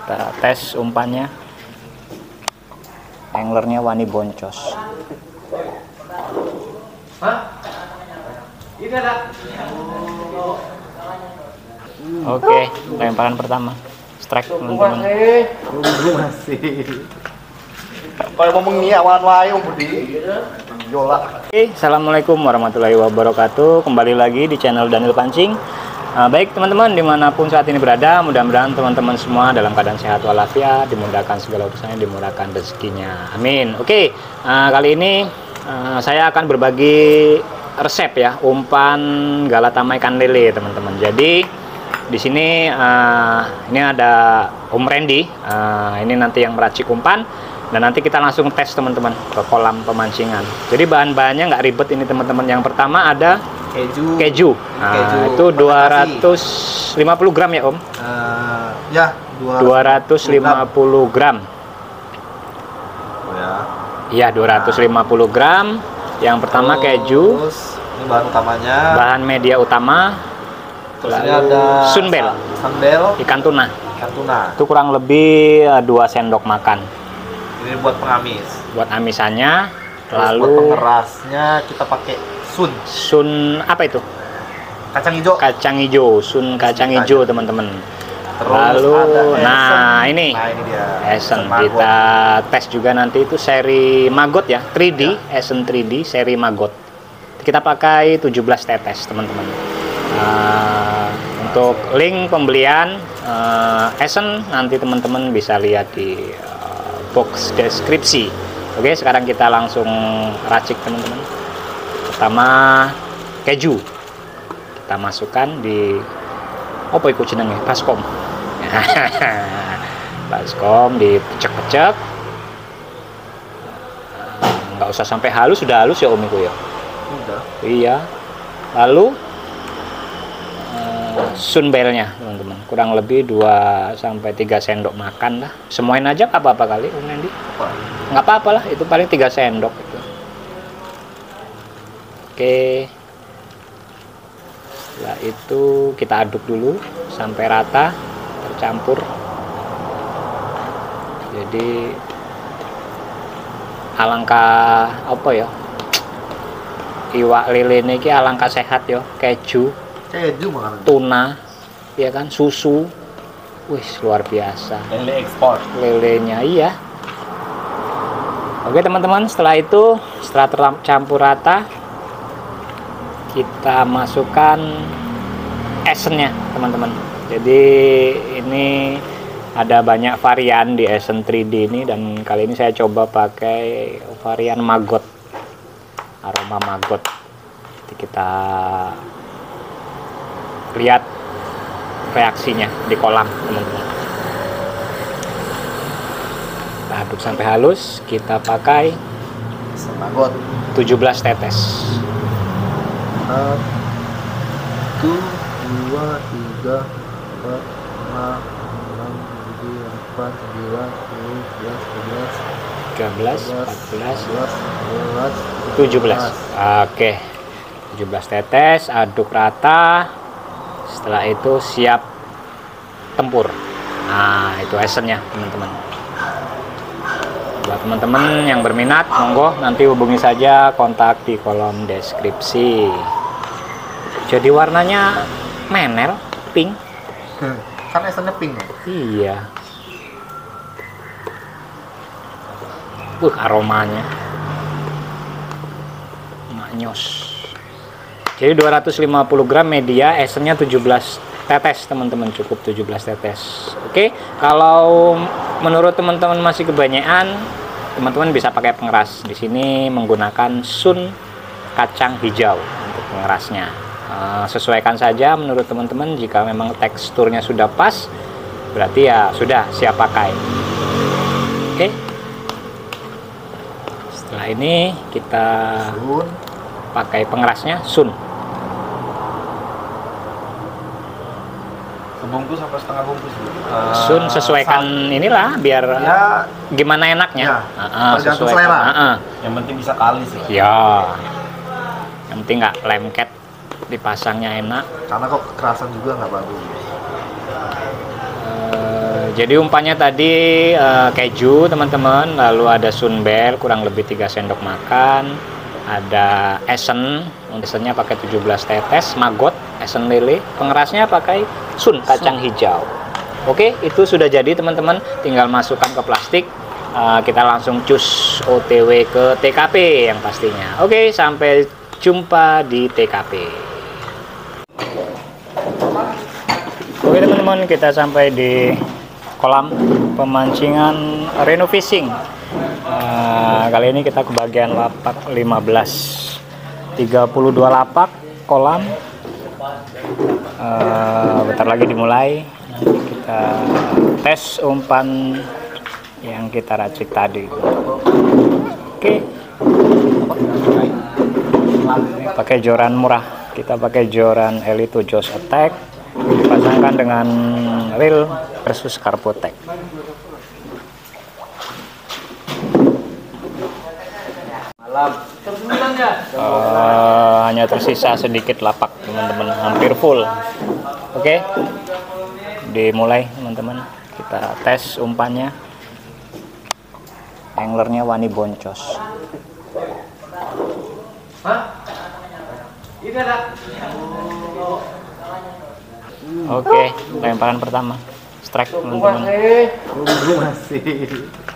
Kita tes umpannya. Anglernya wani boncos. Oke, lemparan pertama. Strike teman-teman. Kalau ngomong ini awan wae Om Budi. Yola. Oke, assalamualaikum warahmatullahi wabarakatuh. Kembali lagi di channel Daniel Pancing. Baik teman-teman, dimanapun saat ini berada, mudah-mudahan teman-teman semua dalam keadaan sehat walafiat, dimudahkan segala urusannya, dimurahkan rezekinya. Amin. Oke, kali ini saya akan berbagi resep ya, umpan galatama ikan lele teman-teman. Jadi di sini ini ada Om Randy, ini nanti yang meracik umpan. Dan nanti kita langsung tes teman-teman ke kolam pemancingan. Jadi bahan-bahannya nggak ribet ini teman-teman. Yang pertama ada keju. Nah, itu 250 gram ya Om? Ya, 250 gram. Oh ya. Iya, 250 gram. Yang pertama keju. Ini bahan utamanya. Bahan media utama. Terus ini ada sunbel. Ikan tuna. Ikan tuna. Itu kurang lebih 2 sendok makan. Ini buat pengamis. Buat amisannya. Terus Lalu buat pengerasnya kita pakai sun. Sun apa itu? Kacang hijau. Kacang hijau, sun kacang hijau teman-teman. Terus Lalu ada nah ini dia. Esen kita tes juga nanti itu seri maggot ya, 3D ya. Esen 3D seri maggot. Kita pakai 17 tetes teman-teman. Untuk link pembelian Esen nanti teman-teman bisa lihat di box deskripsi. Oke, sekarang kita langsung racik teman-teman. Pertama keju kita masukkan di apa itu jenenge, baskom. Baskom dipecek-pecek, nggak usah sampai halus, sudah halus ya Om itu ya. Udah. Iya. Lalu sunbelnya teman-teman, kurang lebih 2-3 sendok makan lah. Semuain aja apa-apa kali Om Nendi. Nggak apa-apa lah, itu paling 3 sendok itu. Oke, setelah itu kita aduk dulu sampai rata, tercampur. Jadi alangkah apa ya, iwak lele ini alangkah sehat ya, keju makanan. Tuna ya kan, susu, wis luar biasa. Lele ekspor. Lelenya iya. Oke teman-teman, setelah itu setelah tercampur rata, kita masukkan esennya teman-teman. Jadi ini ada banyak varian di Esen 3D ini, dan kali ini saya coba pakai varian maggot, aroma maggot. Jadi kita lihat reaksinya di kolam teman-teman. Kita aduk sampai halus, kita pakai Maggot 17 tetes. 1, 2, 3, 4, 5, 6, 7, 8, 9, 10, 11, 12, 13, 14, 17. Oke, 17 tetes, aduk rata. Setelah itu siap tempur. Nah, itu esennya teman-teman. Buat teman-teman yang berminat, monggo nanti hubungi saja, kontak di kolom deskripsi. Jadi warnanya menel, pink. Kan esennya pink ya? Iya. Aromanya maknyos. Jadi 250 gram media, esennya 17 tetes teman-teman, cukup 17 tetes. Oke, kalau menurut teman-teman masih kebanyakan, teman-teman bisa pakai pengeras. Di sini menggunakan sun kacang hijau untuk pengerasnya. Sesuaikan saja menurut teman-teman. Jika memang teksturnya sudah pas, berarti ya sudah siap pakai. Oke. Setelah ini kita pakai pengerasnya sun. Sebungkus sampai setengah bungkus. Sun sesuaikan inilah biar ya, gimana enaknya. Ya, Sesuaikan. Yang penting bisa kalis ya. Ya. Yang penting nggak lemket, dipasangnya enak. Karena kok kekerasan juga nggak bagus. Jadi umpannya tadi keju teman-teman, lalu ada sunbel kurang lebih 3 sendok makan, ada esen, esennya pakai 17 tetes, maggot, esen lele, pengerasnya pakai sun kacang hijau. Oke, itu sudah jadi teman-teman, tinggal masukkan ke plastik. Kita langsung cus OTW ke TKP yang pastinya. Oke, sampai jumpa di TKP. Oke teman-teman, kita sampai di kolam pemancingan Reno Fishing. Kali ini kita ke bagian lapak 15, 32 lapak kolam. Bentar lagi dimulai. Nanti kita tes umpan yang kita racik tadi. Oke, pakai joran murah, kita pakai joran Elite Jaws Attack, dipasangkan dengan reel versus Carpotec. Hanya tersisa sedikit lapak teman-teman, hampir full. Oke, dimulai teman-teman, kita tes umpannya. Anglernya Wani Boncos. Oke, lemparan pertama strike teman-teman. Masih.